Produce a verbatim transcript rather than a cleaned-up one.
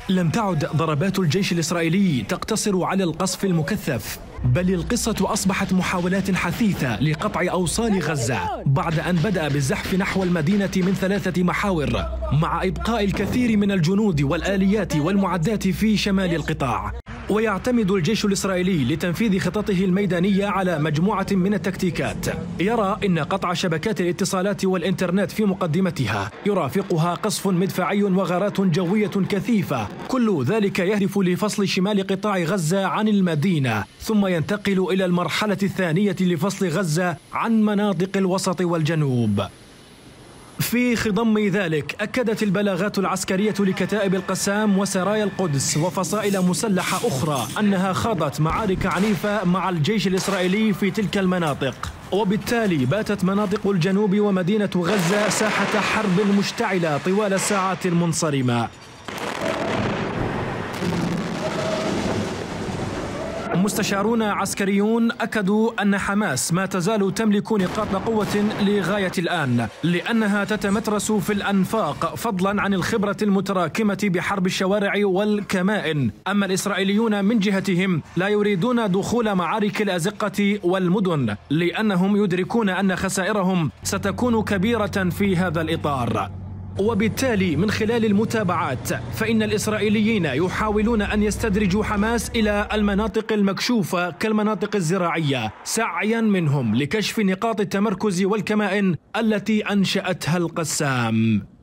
لم تعد ضربات الجيش الإسرائيلي تقتصر على القصف المكثف، بل القصة أصبحت محاولات حثيثة لقطع أوصال غزة بعد أن بدأ بالزحف نحو المدينة من ثلاثة محاور، مع إبقاء الكثير من الجنود والآليات والمعدات في شمال القطاع. ويعتمد الجيش الإسرائيلي لتنفيذ خططه الميدانية على مجموعة من التكتيكات، يرى إن قطع شبكات الاتصالات والإنترنت في مقدمتها، يرافقها قصف مدفعي وغارات جوية كثيفة، كل ذلك يهدف لفصل شمال قطاع غزة عن المدينة، ثم ينتقل إلى المرحلة الثانية لفصل غزة عن مناطق الوسط والجنوب. في خضم ذلك أكدت البلاغات العسكرية لكتائب القسام وسرايا القدس وفصائل مسلحة أخرى أنها خاضت معارك عنيفة مع الجيش الإسرائيلي في تلك المناطق، وبالتالي باتت مناطق الجنوب ومدينة غزة ساحة حرب مشتعلة طوال الساعات المنصرمة. مستشارون عسكريون أكدوا أن حماس ما تزال تملك نقاط قوة لغاية الآن، لأنها تتمترس في الأنفاق فضلا عن الخبرة المتراكمة بحرب الشوارع والكمائن. أما الإسرائيليون من جهتهم لا يريدون دخول معارك الأزقة والمدن، لأنهم يدركون أن خسائرهم ستكون كبيرة في هذا الإطار. وبالتالي من خلال المتابعات فإن الإسرائيليين يحاولون أن يستدرجوا حماس إلى المناطق المكشوفة كالمناطق الزراعية، سعيا منهم لكشف نقاط التمركز والكمائن التي أنشأتها القسام.